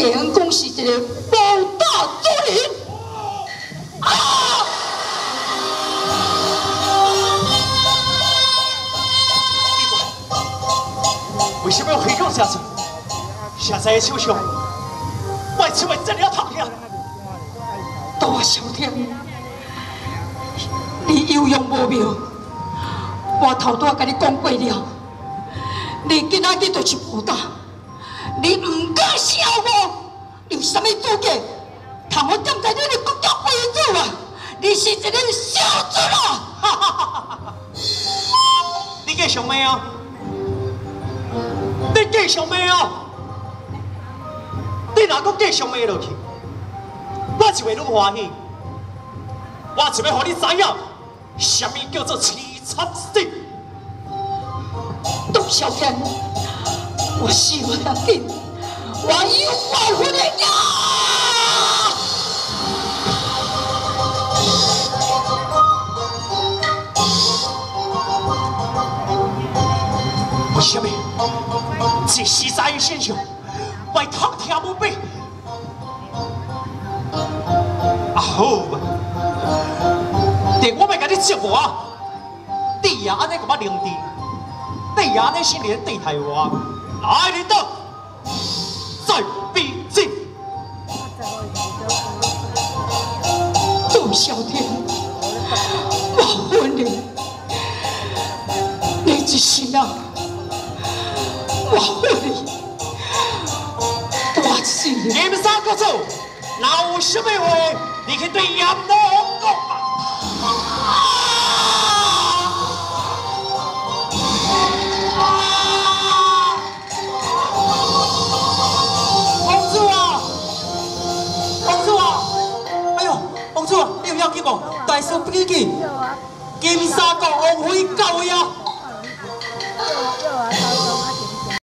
叶恩公是一个暴打之人啊！ 为什么要回讲这样子？现在的手上，我只为这里要躺下。 大小天，你有用无妙？我头拄甲你讲过了，你今仔日就是暴打，你唔敢笑我，有啥物资格？通我点在你的国家贵族啊！你是一个小子啊！哈哈哈哈！ 你继续骂啊！你继续骂啊！你若阁继续骂落去，我就会愈欢喜。我就要互你知影，什么叫做凄惨死。 杜小天，我死我要紧，我有我份的呀！ 为什么？这实在的现象，我通听无白。啊好吧，但我要甲你折磨，你也安尼甲我凌迟，你也安尼心里对待我，来领导，再比劲。 杜小天，我恨你，你一心啊！我恨你，我是你。 你们三个走，若有什么话，你去对阎罗讲啊！公主啊，公主啊，哎呦，公主啊，你有要紧无？大事不记，金沙国王妃到位啊！